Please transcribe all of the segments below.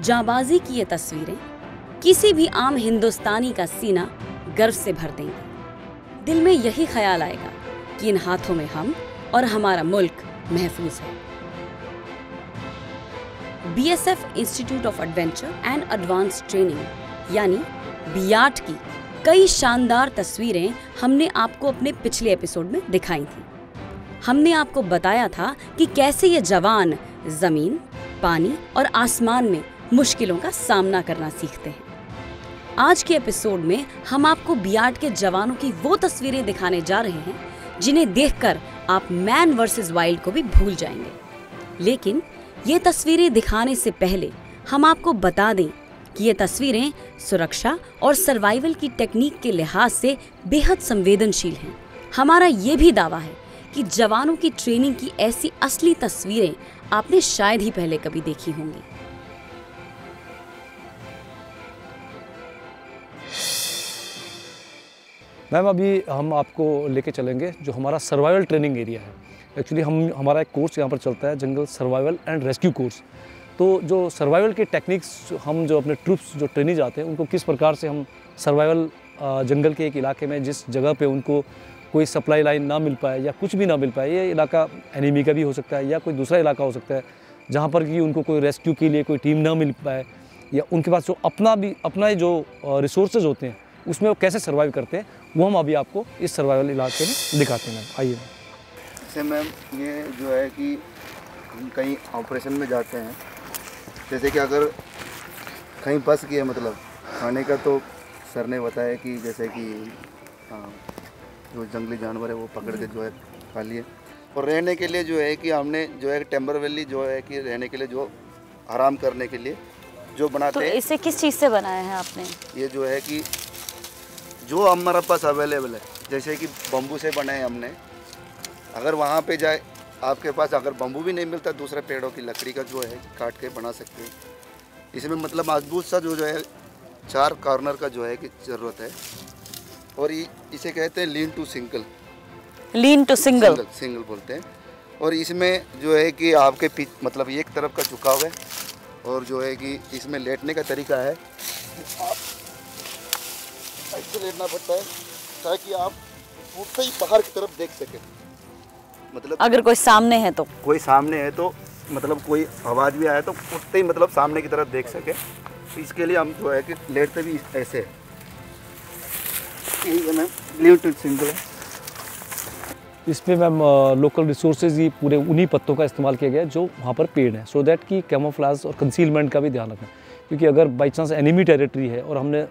जांबाजी की ये तस्वीरें किसी भी आम हिंदुस्तानी का सीना गर्व से भर देंगी। दिल में यही ख्याल आएगा कि इन हाथों में हम और हमारा मुल्क महफूज है। BSF institute of adventure and advance training यानी बियाट की कई शानदार तस्वीरें हमने आपको अपने पिछले एपिसोड में दिखाई थी। हमने आपको बताया था कि कैसे ये जवान जमीन, पानी और आसमान में मुश्किलों का सामना करना सीखते हैं। आज के एपिसोड में हम आपको बियाट के जवानों की वो तस्वीरें दिखाने जा रहे हैं जिन्हें देखकर आप मैन वर्सेस वाइल्ड को भी भूल जाएंगे। लेकिन ये तस्वीरें दिखाने से पहले हम आपको बता दें कि ये तस्वीरें सुरक्षा और सर्वाइवल की टेक्निक के लिहाज से बेहद संवेदनशील हैं। हमारा ये भी दावा है कि जवानों की ट्रेनिंग की ऐसी असली तस्वीरें आपने शायद ही पहले कभी देखी होंगी। मैम अभी हम आपको लेके चलेंगे जो हमारा सर्वाइवल ट्रेनिंग एरिया है। एक्चुअली हमारा एक कोर्स यहाँ पर चलता है, jungle survival and rescue course. तो जो सर्वाइवल के टेक्निक्स हम जो अपने ट्रूप्स जो ट्रेनी जाते हैं उनको किस प्रकार से हम सर्वाइवल जंगल के एक इलाके में जिस जगह पे उनको कोई सप्लाई लाइन ना मिल पाए या कुछ भी ना मिल पाए, ये इलाका एनिमी का भी हो सकता है या कोई दूसरा इलाका हो सकता है जहाँ पर कि उनको कोई रेस्क्यू के लिए कोई टीम ना मिल पाए या उनके पास जो अपना जो रिसोर्सेज होते हैं उसमें वो कैसे सर्वाइव करते हैं, वो हम अभी आपको इस सर्वाइवल इलाके में दिखाते हैं। मैम आइए। जैसे मैम ये जो है कि हम कहीं ऑपरेशन में जाते हैं, जैसे कि अगर कहीं फंस गया मतलब खाने का, तो सर ने बताया कि जैसे कि जो जंगली जानवर है वो पकड़ के जो है खा लिए। और रहने के लिए जो है कि हमने जो है टेम्पररी जो है कि रहने के लिए जो आराम करने के लिए जो बनाते हैं। तो इसे किस चीज़ से बनाया है आपने? ये जो है कि जो हमारे पास अवेलेबल है, जैसे कि बम्बू से बनाए हमने। अगर वहाँ पे जाए आपके पास अगर बम्बू भी नहीं मिलता, दूसरे पेड़ों की लकड़ी का जो है काट के बना सकते हैं। इसमें मतलब मजबूत सा जो है 4 कॉर्नर का जो है कि ज़रूरत है। और इसे कहते हैं लीन टू सिंगल सिंगल बोलते हैं। और इसमें जो है कि आपके मतलब एक तरफ का झुकाव है और जो है कि इसमें लेटने का तरीका है, ऐसे लेटना पड़ता है ताकि आप उठते ही बाहर की तरफ देख सकें। मतलब अगर कोई सामने है तो मतलब कोई आवाज़ भी आए तो उठते ही मतलब सामने की तरफ देख सके। इसके लिए हम जो है कि लेटते भी ऐसे है। सिंगल है। इसमें मैम लोकल रिसोर्सेज ही पूरे उन्हीं पत्तों का इस्तेमाल किया गया है जो वहाँ पर पेड़ हैं, सो दैट कि कैमोफ्लेज और कंसीलमेंट का भी ध्यान रखना। क्योंकि अगर बाई चांस एनिमी टेरिटरी है और हमने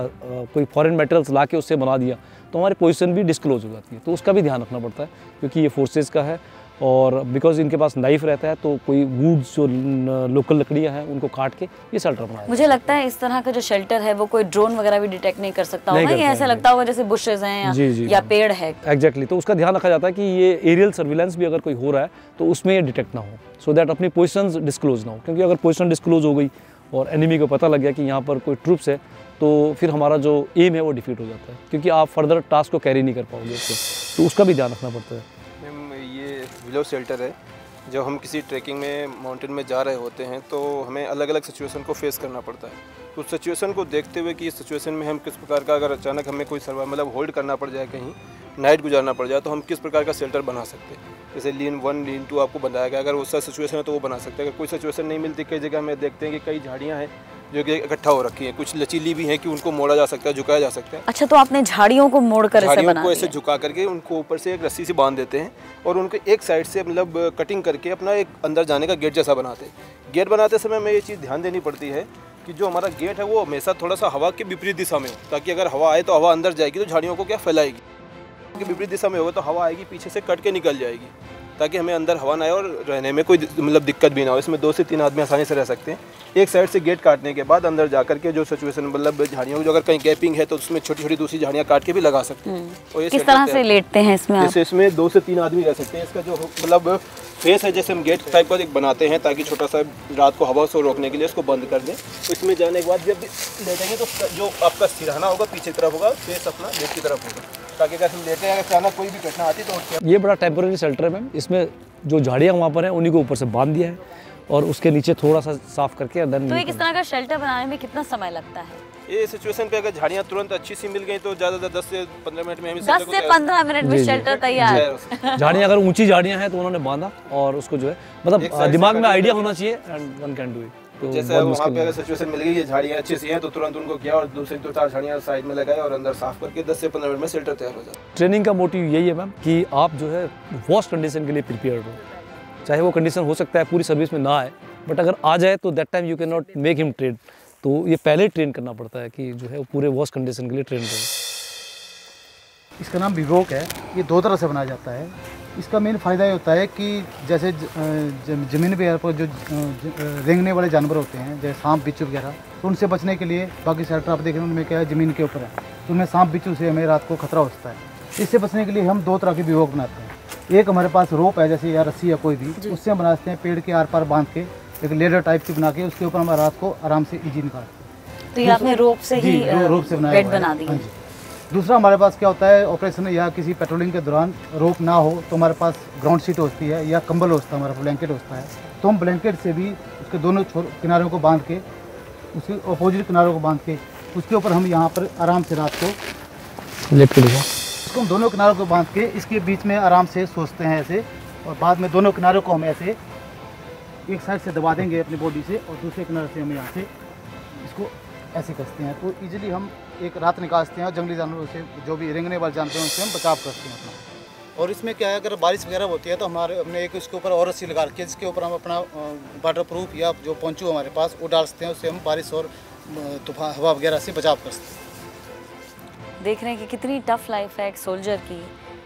कोई फॉरेन मेटल्स ला के उससे बना दिया तो हमारी पोजीशन भी डिस्क्लोज हो जाती है, तो उसका भी ध्यान रखना पड़ता है क्योंकि ये फोर्सेस का है। और बिकॉज इनके पास नाइफ रहता है तो कोई वुड्स जो लोकल लकड़ियाँ हैं उनको काट के ये शेल्टर बनाया। मुझे लगता है इस तरह का जो शेल्टर है वो कोई ड्रोन वगैरह भी डिटेक्ट नहीं कर सकता होगा, ये ऐसा लगता होगा जैसे बुशेस हैं या पेड़ है। एग्जैक्टली, तो उसका ध्यान रखा जाता है कि ये एरियल सर्विलेंस भी अगर कोई हो रहा है तो उसमें ये डिटेक्ट ना हो, सो दैट अपनी पोजीशंस डिस्क्लोज ना हो। क्योंकि अगर पोजीशन डिस्क्लोज हो गई और एनिमी को पता लग गया कि यहाँ पर कोई ट्रूप्स है तो फिर हमारा जो एम है वो डिफीट हो जाता है, क्योंकि आप फर्दर टास्क को कैरी नहीं कर पाओगे उसको, तो उसका भी ध्यान रखना पड़ता है। मैम ये विलो शेल्टर है। जब हम किसी ट्रैकिंग में माउंटेन में जा रहे होते हैं तो हमें अलग अलग सिचुएशन को फेस करना पड़ता है। तो उस सिचुएशन को देखते हुए कि इस सिचुएशन में हम किस प्रकार का, अगर अचानक हमें कोई सर्वाइव मतलब होल्ड करना पड़ जाए, कहीं नाइट गुजारना पड़ जाए, तो हम किस प्रकार का शेल्टर बना सकते हैं। जैसे लीन 1 लीन 2 आपको बनाया गया, अगर उसका सिचुएशन है तो वो बना सकते हैं। अगर कोई सिचुएशन नहीं मिलती, कई जगह हमें देखते हैं कि कई झाड़ियाँ हैं जो कि इकट्ठा हो रखी हैं, कुछ लचीली भी हैं कि उनको मोड़ा जा सकता है, झुकाया जा सकता है। अच्छा, तो आपने झाड़ियों को मोड़ कर ऐसे झुका करके उनको ऊपर से एक रस्सी से बांध देते हैं और उनको एक साइड से मतलब कटिंग करके अपना एक अंदर जाने का गेट जैसा बनाते हैं। गेट बनाते समय हमें ये चीज़ ध्यान देनी पड़ती है कि जो हमारा गेट है वो हमेशा थोड़ा सा हवा के विपरीत दिशा में हो, ताकि अगर हवा आए तो हवा अंदर जाएगी तो झाड़ियों को क्या फैलाएगी। विपरीत दिशा में होगा तो हवा आएगी पीछे से कट के निकल जाएगी, ताकि हमें अंदर हवा ना आए और रहने में कोई मतलब दिक्कत भी ना हो। इसमें 2 से 3 आदमी आसानी से रह सकते हैं। एक साइड से गेट काटने के बाद अंदर जाकर के जो सिचुएशन मतलब झाड़ियों की जो अगर कहीं गैपिंग है तो उसमें छोटी छोटी दूसरी झाड़ियाँ काट के भी लगा सकते हैं। और ये किस तरह से लेटते हैं इसमें? जैसे इसमें 2 से 3 आदमी रह सकते हैं। इसका जो मतलब फेस है, जैसे हम गेट टाइप का एक बनाते हैं ताकि छोटा सा रात को हवा से रोकने के लिए इसको बंद कर दें। तो इसमें जाने के बाद जब लेटेंगे तो जो आपका सिरहाना होगा पीछे तरफ होगा, फेस अपना गेट की तरफ होगा, ताकि अगर हम लेटे हैं अचानक कोई भी घटना आती तो। ये बड़ा टेम्पररी शेल्टर है मैम। इसमें जो झाड़ियाँ वहाँ पर हैं उन्हीं को ऊपर से बांध दिया है और उसके नीचे थोड़ा सा साफ करके देन। तो एक इस तरह का शेल्टर बनाने में कितना समय लगता है? ये सिचुएशन पे अगर झाड़ियाँ तुरंत अच्छी सी मिल गई तो ज़्यादा 10 से 15 मिनट में हम 10 से 15 मिनट में शेल्टर तैयार। झाड़ियाँ अगर ऊंची झाड़ियाँ हैं तो उन्होंने बांधा और उसको जो है मतलब दिमाग में आइडिया होना चाहिए and one can do it. तो जैसे वहाँ पे अगर सिचुएशन मिल गई, ये झाड़ियाँ अच्छी सी हैं तो तुरंत उनको किया और दूसरी 2-4 झाड़ियाँ साइड में लगाए और अंदर साफ करके 10 से 15 मिनट में शेल्टर तैयार हो जाता है। ट्रेनिंग का मोटिव यही है मैम कि आप जो है वर्स्ट कंडीशन के लिए प्रिपेयर्ड हो। चाहे वो कंडीशन हो सकता है पूरी सर्विस में ना आए, बट अगर आ जाए तो that time you can not make him train. तो ये पहले ट्रेन करना पड़ता है कि जो है वो पूरे वर्स्ट कंडीशन के लिए ट्रेन करें। इसका नाम विवोक है। ये 2 तरह से बनाया जाता है। इसका मेन फ़ायदा ये होता है कि जैसे ज़मीन पर जो रेंगने वाले जानवर होते हैं जैसे सांप बिच्छू वगैरह, तो उनसे बचने के लिए बाकी शेल्टर आप देख रहे हैं उनमें क्या है, ज़मीन के ऊपर है, तो उनमें सांप बिच्छू से हमें रात को खतरा होता है। इससे बचने के लिए हम 2 तरह के विवोक बनाते हैं। एक हमारे पास रोप है जैसे या रस्सी या कोई भी, उससे हम बनाते हैं पेड़ के आर पार बांध के एक लेडर टाइप की बना के, उसके ऊपर हम रात को आराम से इजी निकालते हैं। तो ये आपने रोप से ही रोप से बेड बना दी। दूसरा हमारे पास क्या होता है, ऑपरेशन या किसी पेट्रोलिंग के दौरान रोप ना हो तो हमारे पास ग्राउंड शीट होती है या कंबल होता है, हमारा ब्लैंकेट होता है, तो हम ब्लैंकेट से भी उसके दोनों किनारों को बांध के, उसके अपोजिट किनारों को बांध के उसके ऊपर हम यहाँ पर आराम से रात को लेट के देखो, इसको हम दोनों किनारों को बांध के इसके बीच में आराम से सोचते हैं ऐसे, और बाद में दोनों किनारों को हम ऐसे एक साइड से दबा देंगे अपनी बॉडी से और दूसरे किनारे से हम यहाँ से इसको ऐसे कसते हैं, तो इजीली हम एक रात निकालते हैं और जंगली जानवरों से जो भी रेंगने वाले जानवर हैं उनसे हम बचाव करते हैं अपना। और इसमें क्या है, अगर बारिश वगैरह होती है तो हमने एक इसके ऊपर और रस्सी लगा रखी है जिसके ऊपर हम अपना वाटर प्रूफ या जो पोंचू हमारे पास वो डाल सकते हैं, उससे हम बारिश और तूफान हवा वगैरह से बचाव कर सकते हैं। देख रहे हैं कि कितनी टफ लाइफ है एक सोल्जर की,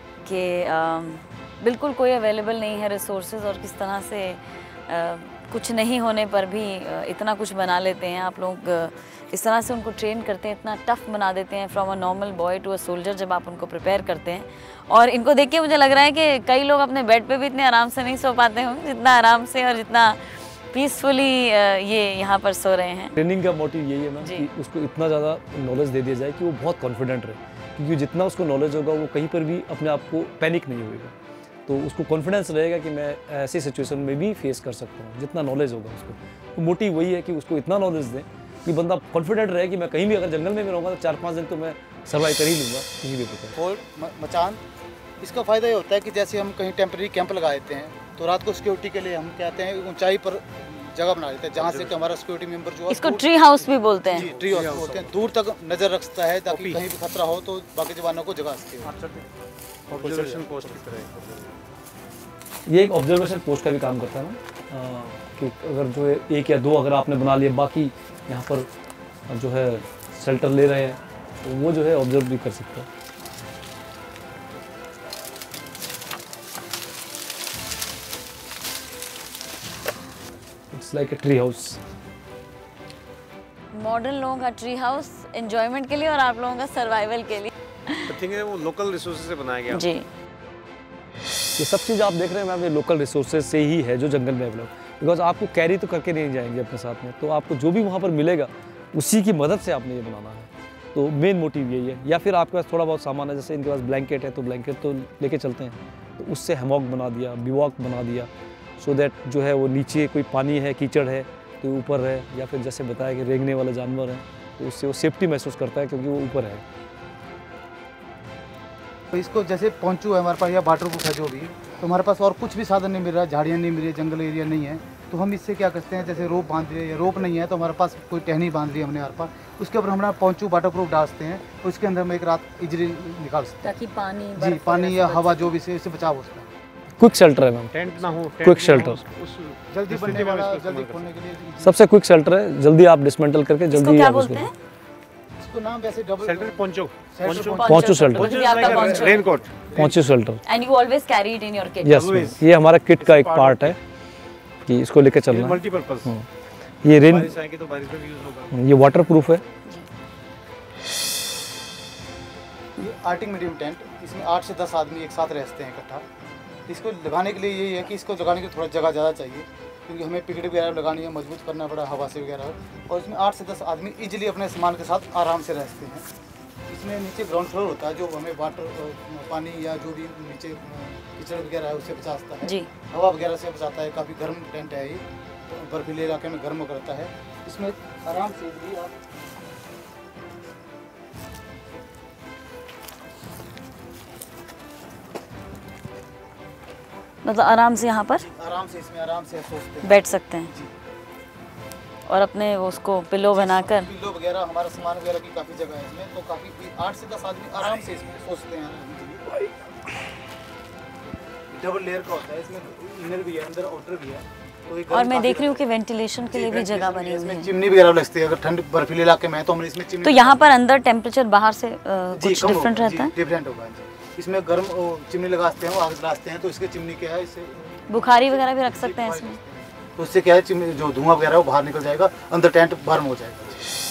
कि बिल्कुल कोई अवेलेबल नहीं है रिसोर्सेज और किस तरह से कुछ नहीं होने पर भी इतना कुछ बना लेते हैं। आप लोग इस तरह से उनको ट्रेन करते हैं, इतना टफ बना देते हैं from a normal boy to a soldier जब आप उनको प्रिपेयर करते हैं। और इनको देख के मुझे लग रहा है कि कई लोग अपने बेड पे भी इतने आराम से नहीं सो पाते होंगे जितना आराम से और जितना पीसफुली ये यहाँ पर सो रहे हैं। ट्रेनिंग का मोटिव यही है मैम कि उसको इतना ज़्यादा नॉलेज दे दिया जाए कि वो बहुत कॉन्फिडेंट रहे, क्योंकि जितना उसको नॉलेज होगा वो कहीं पर भी अपने आप को पैनिक नहीं होगा, तो उसको कॉन्फिडेंस रहेगा कि मैं ऐसी सिचुएशन में भी फेस कर सकता हूँ। जितना नॉलेज होगा उसको, तो मोटिव वही है कि उसको इतना नॉलेज दें कि बंदा कॉन्फिडेंट रहे कि मैं कहीं भी अगर जंगल में भी रहूँगा तो 4-5 दिन तो मैं सर्वाइव कर ही लूँगा किसी भी प्रकार। और मचान, इसका फ़ायदा ये होता है कि जैसे हम कहीं टेम्परेरी कैंप लगा देते हैं तो रात को सिक्योरिटी के लिए हम कहते हैं ऊंचाई पर जगह बना देते हैं जहाँ से कि हमारा सिक्योरिटी मेंबर जो है, इसको ट्री हाउस भी बोलते हैं। जी, ट्री हाउस बोलते हैं, दूर तक नज़र रख सकता है ताकि कहीं भी खतरा हो तो बाकी जवानों को जगा सके। ऑब्जर्वेशन पोस्ट की तरह ये एक ऑब्जर्वेशन पोस्ट का भी काम करता है ना, कि अगर जो है 1 या 2 अगर आपने बना लिए, बाकी यहाँ पर जो है शेल्टर ले रहे हैं, तो वो जो है ऑब्जर्व भी कर सकते हैं। It's like a tree house. Modern लोगों का ट्री हाउस एंजॉयमेंट के लिए और आप लोगों का सर्वाइवल के लिए। थिंक है वो लोकल रिसोर्सेज से बनाया गया। जी, ये सब चीज़ आप देख रहे हैं मैम, ये लोकल रिसोर्सेज से ही है जो जंगल में अवेलेबल, बिकॉज आपको कैरी तो करके नहीं जाएंगे अपने साथ में, तो आपको जो भी वहाँ पर मिलेगा उसी की मदद से आपने ये बनाना है। तो मेन मोटिव यही है। या फिर आपके पास थोड़ा बहुत सामान है, जैसे इनके पास ब्लैंकेट है तो ब्लैंकेट तो लेके चलते हैं, तो उससे हैमॉक बना दिया, बिवॉक बना दिया, सो दैट जो है वो नीचे कोई पानी है, कीचड़ है तो ऊपर है, या फिर जैसे बताया कि रेंगने वाले जानवर हैं तो उससे वो सेफ्टी महसूस करता है क्योंकि वो ऊपर है। तो इसको जैसे पोंचू है हमारे पास या वाटर प्रूफ है जो भी, तो हमारे पास और कुछ भी साधन नहीं मिल रहा, झाड़ियाँ नहीं मिल रही, जंगल एरिया नहीं है, तो हम इससे क्या करते हैं, जैसे रोप बांध दिए, या रोप नहीं है तो हमारे पास कोई टहनी बांध ली हमने हमारे पास, उसके ऊपर हमारा पोंचू वाटर प्रूफ डालते हैं, उसके अंदर हम एक रात इजली निकाल सकते हैं ताकि पानी, जी, पानी या हवा जो भी से इससे बचाव हो सकता है। क्विक शेल्टर है मैम, टेंट ना हो, क्विक शेल्टर जल्दी बनने वाला, जल्दी खोलने के लिए सबसे क्विक शेल्टर है, जल्दी आप डिसमेंटल करके जल्दी क्या आप बोलते उसको हैं? इसको नाम वैसे double shelter poncho, poncho shelter, कुछ भी आपका poncho। Raincoat, poncho shelter. And you always carry it in your kit। Yes, ये हमारा किट का एक पार्ट है कि इसको लेके चलना है। मल्टीपर्पज। ये रेन, बारिश आएगी तो बारिश में भी यूज होगा। ये वाटर प्रूफ है। ये आर्टिंग मीडियम टेंट, इसमें 8 से 10 आदमी एक साथ रहते हैं इकट्ठा। इसको लगाने के लिए यही है कि इसको लगाने के थोड़ा जगह ज़्यादा चाहिए, क्योंकि हमें पिकेट वगैरह लगानी है, मजबूत करना पड़ा हवा से वगैरह, और इसमें 8 से 10 आदमी इजीली अपने सामान के साथ आराम से रहते हैं। इसमें नीचे ग्राउंड फ्लोर होता है जो हमें वाटर, पानी या जो भी नीचे कीचड़ वगैरह है उससे बचाता है जी, हवा वगैरह से बचाता है। काफ़ी गर्म टेंट है ये, बर्फीले इलाके में गर्म करता है। इसमें आराम से भी आप मतलब आराम से यहाँ पर इसमें आराम से सोचते हैं, बैठ सकते हैं और अपने वो उसको पिलो बनाकर। पिल्लो वगैरह हमारा सामान वगैरह की काफ़ी जगह है इसमें, तो काफ़ी 8 से 10 आदमी आराम से इसमें सोचते हैं। डबल लेयर का होता है, इसमें इनर भी है, अंदर आउटर भी है। तो और मैं देख रही हूँ कि वेंटिलेशन के लिए भी जगह बनी हुई है। चिमनी वगैरह लगती है, अगर ठंड बर्फीले इलाके में है तो हमने इसमें चिमनी। तो यहाँ पर अंदर टेम्परेचर बाहर से कुछ डिफरेंट रहता है? डिफरेंट होगा जी। इसमें गर्म चिमनी लगाते हैं, वो आग जलाते हैं, तो इसके चिमनी क्या है, इससे बुखारी वगैरह भी रख सकते हैं इसमें। तो उससे क्या है, चिमनी जो धुआं वगैरह है वो बाहर निकल जाएगा, अंदर टेंट गर्म हो जाएगा।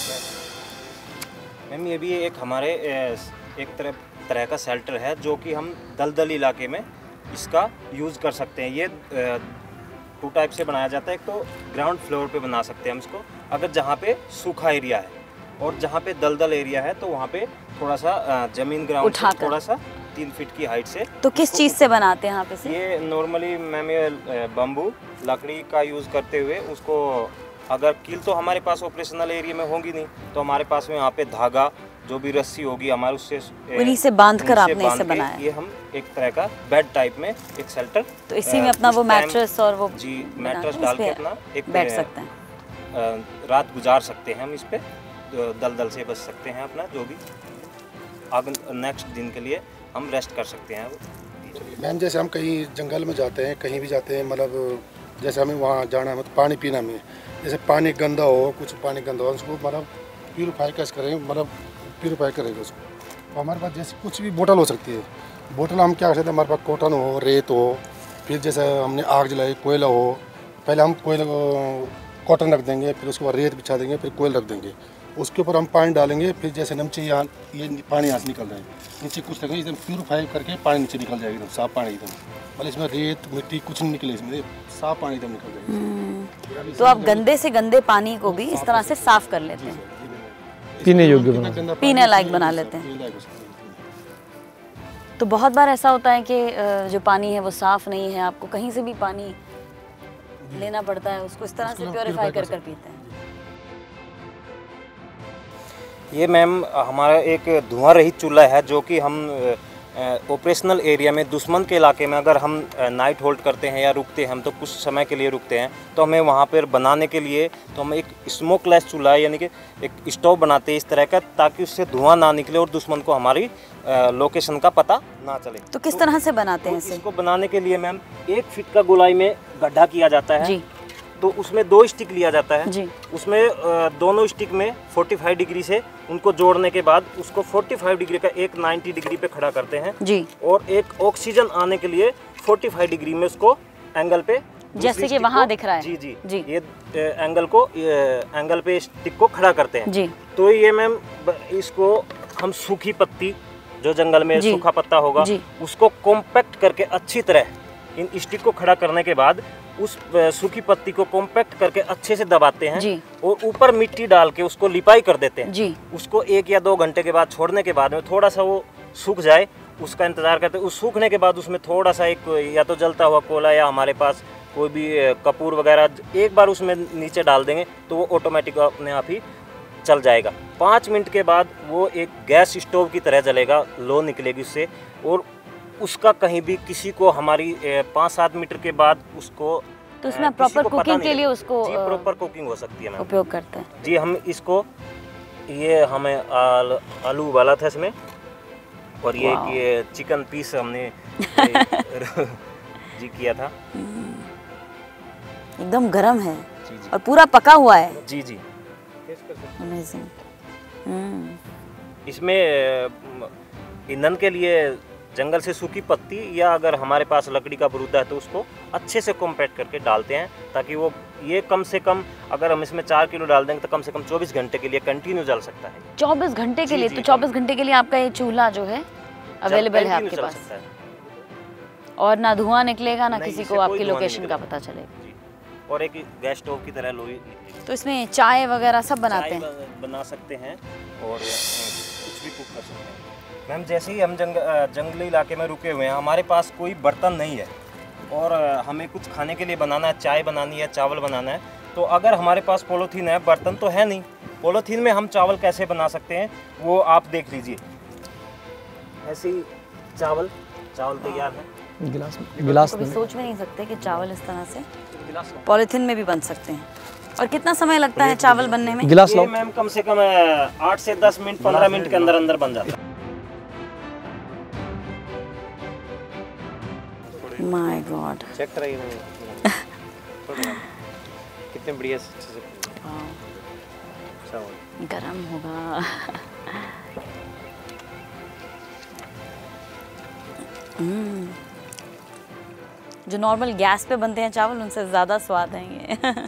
मैम ये भी एक हमारे एक तरह का शेल्टर है जो कि हम दलदल इलाके में इसका यूज़ कर सकते हैं। ये 2 टाइप से बनाया जाता है। एक तो ग्राउंड फ्लोर पे बना सकते हैं हम इसको, अगर जहाँ पे सूखा एरिया है, और जहाँ पे दलदल एरिया है तो वहाँ पे थोड़ा सा ज़मीन ग्राउंड से थोड़ा सा 3 फीट की हाइट से। तो किस चीज़ से बनाते हैं यहाँ पे से? ये नॉर्मली मैम ये बम्बू लकड़ी का यूज़ करते हुए उसको, अगर कील तो हमारे पास ऑपरेशनल एरिया में होगी नहीं, तो हमारे पास में यहाँ पे धागा जो भी रस्सी होगी हमारे उससे उन्हीं से बांधकर आपने इसे बनाया। ये हम एक तरह का बेड टाइप में एक शेल्टर, तो इसी में अपना वो मैट्रेस और वो जी मैट्रेस डाल के अपना एक बैठ सकते हैं, रात गुजार सकते हैं हम इस पे, दलदल से बच सकते हैं अपना, जो भी अगले नेक्स्ट दिन के लिए हम रेस्ट कर सकते हैं। मैम जैसे हम कहीं जंगल में जाते हैं, कहीं भी जाते हैं, मतलब जैसे हमें वहाँ जाना है, मतलब पानी पीना में, जैसे पानी गंदा हो, कुछ पानी गंदा हो, उसको मतलब प्यूरीफाई कैसे करेंगे, मतलब प्यूरीफाई करेंगे उसको। तो हमारे पास जैसे कुछ भी बोतल हो सकती है, बोतल हम क्या कर सकते हैं, हमारे पास कॉटन हो, रेत हो, फिर जैसे हमने आग जलाई, कोयला हो, पहले हम कोयला कॉटन रख देंगे, फिर उसके बाद रेत बिछा देंगे, फिर कोयल रख देंगे, उसके ऊपर हम पानी डालेंगे, फिर जैसे नीचे यहाँ ये पानी यहाँ से निकल रहा है, नीचे कुछ लगेगा, एकदम प्यूरीफाई करके पानी नीचे निकल जाएगा, एकदम साफ पानी एकदम, मतलब इसमें रेत मिट्टी कुछ नहीं निकले, इसमें साफ पानी एकदम निकल जाएगा। तो आप गंदे से गंदे पानी को भी इस तरह से साफ कर लेते हैं, पीने योग्य बना, पीने लायक बना लेते हैं। तो बहुत बार ऐसा होता है कि जो पानी है वो साफ़ नहीं है, आपको कहीं से भी पानी लेना पड़ता है, उसको इस तरह से प्योरीफाई कर कर पीते हैं। ये मैम हमारा एक धुआं रहित चूल्हा है जो कि हम ऑपरेशनल एरिया में दुश्मन के इलाके में अगर हम नाइट होल्ड करते हैं या रुकते हैं, हम तो कुछ समय के लिए रुकते हैं, तो हमें वहाँ पर बनाने के लिए तो हम एक स्मोकलेस चूल्हा यानी कि एक स्टोव बनाते हैं इस तरह का, ताकि उससे धुआं ना निकले और दुश्मन को हमारी लोकेशन का पता ना चले। तो किस तरह से बनाते हैं इसे? इसको बनाने के लिए मैम 1 फीट का गोलाई में गड्ढा किया जाता है जी। तो उसमें 2 स्टिक लिया जाता है जी। उसमें दोनों स्टिक में 45 डिग्री से उनको जोड़ने के बाद उसको 45 डिग्री का एक 90 डिग्री पे खड़ा करते हैं जी, और एक ऑक्सीजन आने के लिए 45 डिग्री में उसको एंगल पे, जैसे कि वहाँ दिख रहा है जी जी जी, ये एंगल पे स्टिक को खड़ा करते हैं जी। तो ये मैम इसको हम सूखी पत्ती जो जंगल में सूखा पत्ता होगा उसको कॉम्पैक्ट करके अच्छी तरह इन स्टिक को खड़ा करने के बाद उस सूखी पत्ती को कॉम्पैक्ट करके अच्छे से दबाते हैं जी। और ऊपर मिट्टी डाल के उसको लिपाई कर देते हैं जी। उसको 1 या 2 घंटे के बाद छोड़ने के बाद में थोड़ा सा वो सूख जाए, उसका इंतज़ार करते हैं। उस सूखने के बाद उसमें थोड़ा सा एक या तो जलता हुआ कोयला या हमारे पास कोई भी कपूर वगैरह एक बार उसमें नीचे डाल देंगे तो वो ऑटोमेटिक अपने आप ही चल जाएगा। 5 मिनट के बाद वो एक गैस स्टोव की तरह जलेगा, लो निकलेगी उससे, और उसका कहीं भी किसी को हमारी 5-7 मीटर के बाद उसको तो उसमें प्रॉपर कुकिंग के लिए उसको प्रॉपर कुकिंग हो सकती है मैम, उपयोग करते हैं जी। हम इसको ये हमें आलू उबाला था इसमें, और ये चिकन पीस हमने जी किया था, एकदम गरम है जी जी और पूरा पका हुआ है जी जी। अमेजिंग। इसमें ईंधन के लिए जंगल से सूखी पत्ती या अगर हमारे पास लकड़ी का बरूदा है तो उसको अच्छे से कॉम्पैक्ट करके डालते हैं, ताकि वो ये कम से कम अगर हम इसमें 4 किलो डाल देंगे तो कम से कम 24 घंटे के लिए कंटिन्यू जल सकता है। 24 घंटे के लिए? तो 24 घंटे के लिए आपका ये चूल्हा जो है अवेलेबल है आपके पास, और ना धुआं निकलेगा ना किसी को आपकी लोकेशन का पता चलेगा। और एक गैस स्टोव की तरह लोई। तो इसमें चाय वगैरह सब बनाते हैं? बना सकते हैं और कुछ भी कुक कर सकते हैं मैम। जैसे ही हम जंगली इलाके में रुके हुए हैं, हमारे पास कोई बर्तन नहीं है, और हमें कुछ खाने के लिए बनाना है, चाय बनानी है, चावल बनाना है, तो अगर हमारे पास पॉलीथीन है, बर्तन तो है नहीं, पॉलीथीन में हम चावल कैसे बना सकते हैं वो आप देख लीजिए। ऐसे ही चावल तैयार है। गिलास कभी सोच भी नहीं सकते कि चावल इस तरह से पॉलीथीन में भी बन सकते हैं। और कितना समय लगता है चावल बनने में? गिलास ये मैम कम से कम 8 से 10 मिनट 15 मिनट के अंदर अंदर बन जाता है। माय गॉड, चेक कराइए कितने बढ़िया से गरम होगा। जो नॉर्मल गैस पे बनते हैं चावल उनसे ज़्यादा स्वाद है ये।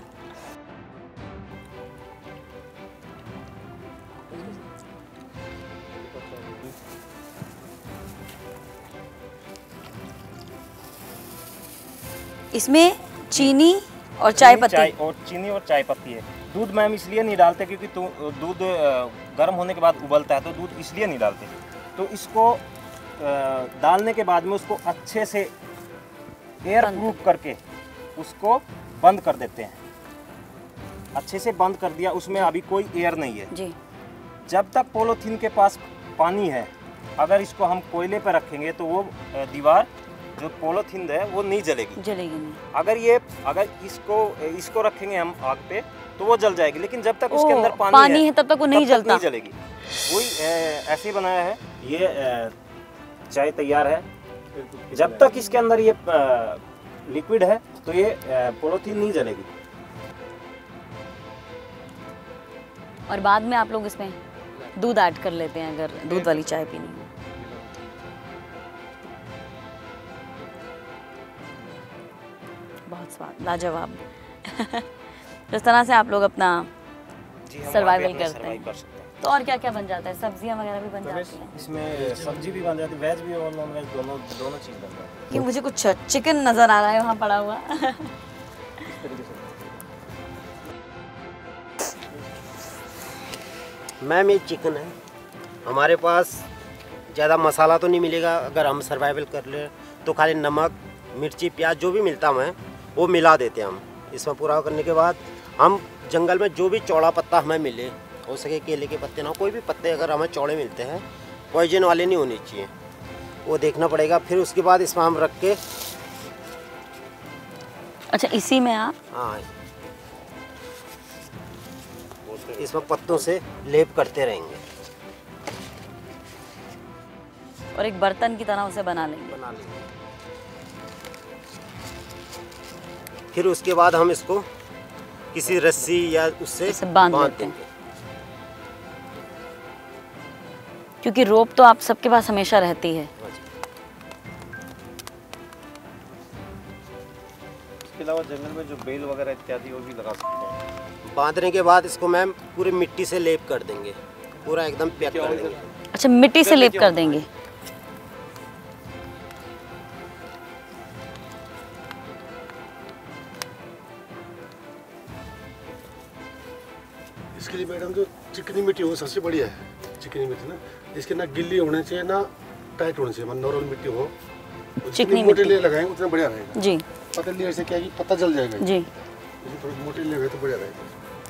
इसमें चीनी और चाय पत्ती है। दूध मैम इसलिए नहीं डालते क्योंकि दूध गर्म होने के बाद उबलता है, तो दूध इसलिए नहीं डालते। तो इसको डालने के बाद में उसको अच्छे से एयर प्रूफ करके उसको बंद कर देते हैं। अच्छे से बंद कर दिया, उसमें अभी कोई एयर नहीं है जी। जब तक पॉलीथीन के पास पानी है, अगर इसको हम कोयले पर रखेंगे तो वो दीवार जो पॉलीथीन है वो नहीं जलेगी नहीं। अगर इसको रखेंगे हम आग पे तो वो जल जाएगी, लेकिन जब तक उसके अंदर पानी है तब तक वो नहीं जलेगी। वही ऐसे ही बनाया है। ये चाय तैयार है। जब तक इसके अंदर ये लिक्विड है तो ये पॉलीथीन नहीं जलेगी। और बाद में आप लोग इसमें दूध ऐड कर लेते हैं अगर दूध वाली चाय पीनी हो। बहुत स्वाद, लाजवाब। जिस तरह से आप लोग अपना सर्वाइवल करते हैं, तो और क्या क्या बन जाता है? सब्जियां वगैरह भी बन जाती हैं इसमें? सब्जी भी बन जाती है, वेज भी और नॉन वेज दोनों चीज़ बन जाती है। कि मुझे कुछ चिकन नज़र आ रहा है वहाँ पड़ा हुआ। मैम ये चिकन है। हमारे पास ज़्यादा मसाला तो नहीं मिलेगा। अगर हम सर्वाइवल कर ले तो खाली नमक, मिर्ची, प्याज जो भी मिलता है वो मिला देते हैं हम। इसमें पूरा करने के बाद हम जंगल में जो भी चौड़ा पत्ता हमें मिले, हो सके केले के पत्ते ना, कोई भी पत्ते अगर हमें चौड़े मिलते हैं, पॉइजन वाले नहीं होने चाहिए, वो देखना पड़ेगा। फिर उसके बाद इसमें हम रख के अच्छा इसी में आप हाँ इसमें पत्तों से लेप करते रहेंगे और एक बर्तन की तरह उसे बना लेंगे। फिर उसके बाद हम इसको किसी रस्सी या उससे बांध देते हैं, क्योंकि रोप तो आप सबके पास हमेशा रहती है। इसके अलावा जंगल में जो बेल वगैरह इत्यादि वो भी लगा सकते हैं। बांधने के बाद इसको मैम पूरी मिट्टी से लेप कर देंगे, पूरा एकदम पैक कर देंगे। अच्छा मिट्टी से लेप कर देंगे। इसके लिए मैडम जो चिकनी मिट्टी हो सबसे बढ़िया है। चिकनी मिट्टी ना, इसके ना गिल्ली होने चाहिए ना टाइट होने चाहिए, नॉर्मल मिट्टी हो। चिकनी मोटे ले लगाएंगे उतना बढ़िया रहेगा जी। पतली ऐसे क्या कि पत्ता जल जाएगा जी। थोड़ी मोटी ले तो बढ़िया रहेगा।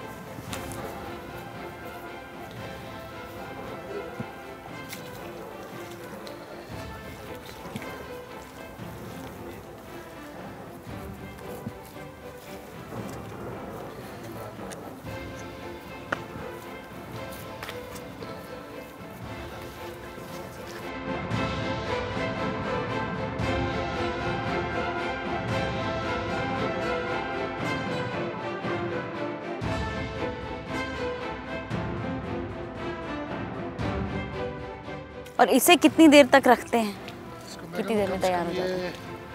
और इसे कितनी देर तक रखते हैं? कितनी देर में तैयार हो जाता है?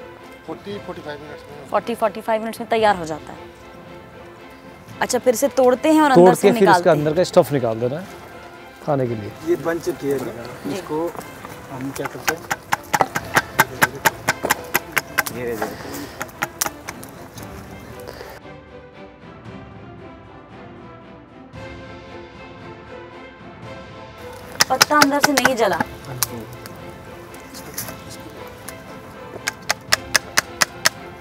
40-45 मिनट्स में तैयार हो जाता है। अच्छा फिर से तोड़ते हैं और अंदर से निकालते हैं। इसका अंदर का स्टफ निकाल देना है खाने के लिए। ये बन चुकी है, इसको हम क्या करते हैं पत्ता अंदर से नहीं जला। इसको 1 2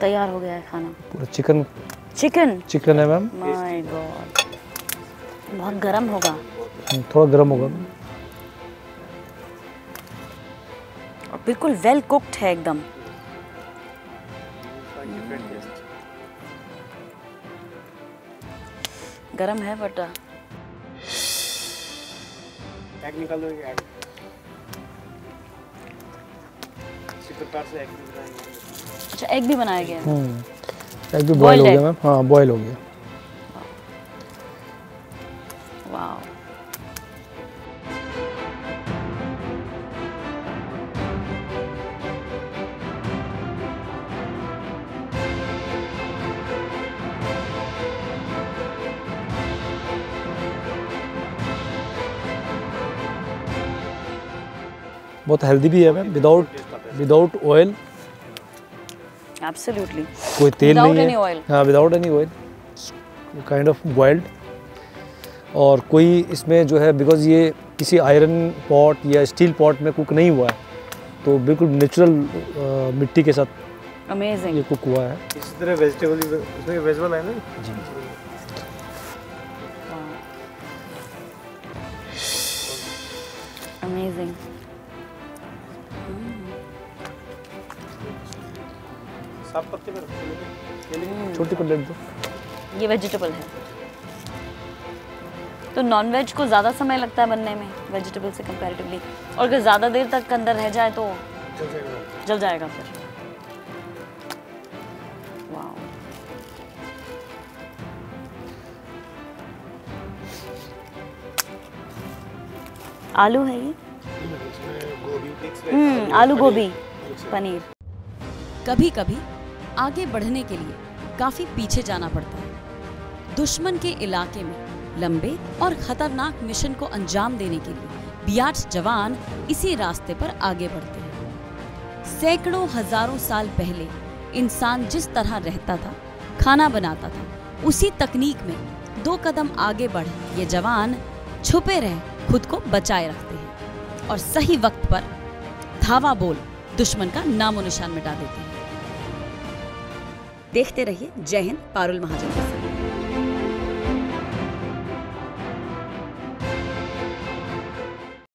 तैयार हो गया है खाना। पूरा चिकन चिकन है मैम। माय गॉड, बहुत गर्म होगा। थोड़ा गर्म होगा और बिल्कुल वेल कुक्ड है एकदम। गरम है बट एग निकाल दो, एग इसी प्रकार से एग भी बनाएंगे। अच्छा, एग भी बनाया गया है। एग भी बॉयल हो गया मैम। हाँ, बॉयल हो गया। वाओ, बहुत हेल्दी भी है मैम, विदाउट ऑयल। एब्सोल्युटली, कोई तेल Without नहीं any है। oil. हाँ, without any oil, kind of boiled. और कोई इसमें जो है, बिकॉज ये किसी आयरन पॉट या स्टील पॉट में कुक नहीं हुआ है, तो बिल्कुल नेचुरल मिट्टी के साथ अमेजिंग। ये कुक हुआ है। इसी तरह वेजिटेबल इसमें वेज बनाए ना जी। अमेजिंग। साफ पत्ते में रखो, छोटी प्लेट दो। ये वेजिटेबल है, तो नॉन वेज को ज़्यादा समय लगता है बनने में वेजिटेबल से कंपैरेटिवली, और अगर ज़्यादा देर तक अंदर रह जाए तो जल जाएगा फिर। वाओ, आलू है ये। आलू गोभी पनीर। कभी कभी आगे बढ़ने के लिए काफी पीछे जाना पड़ता है। दुश्मन के इलाके में लंबे और खतरनाक मिशन को अंजाम देने के लिए बियाट्स जवान इसी रास्ते पर आगे बढ़ते हैं। सैकड़ों हजारों साल पहले इंसान जिस तरह रहता था, खाना बनाता था, उसी तकनीक में 2 कदम आगे बढ़ ये जवान छुपे रह खुद को बचाए रखते हैं और सही वक्त पर धावा बोल दुश्मन का नामो निशान मिटा देते हैं। देखते रहिए जय हिंद, पारुल महाजन।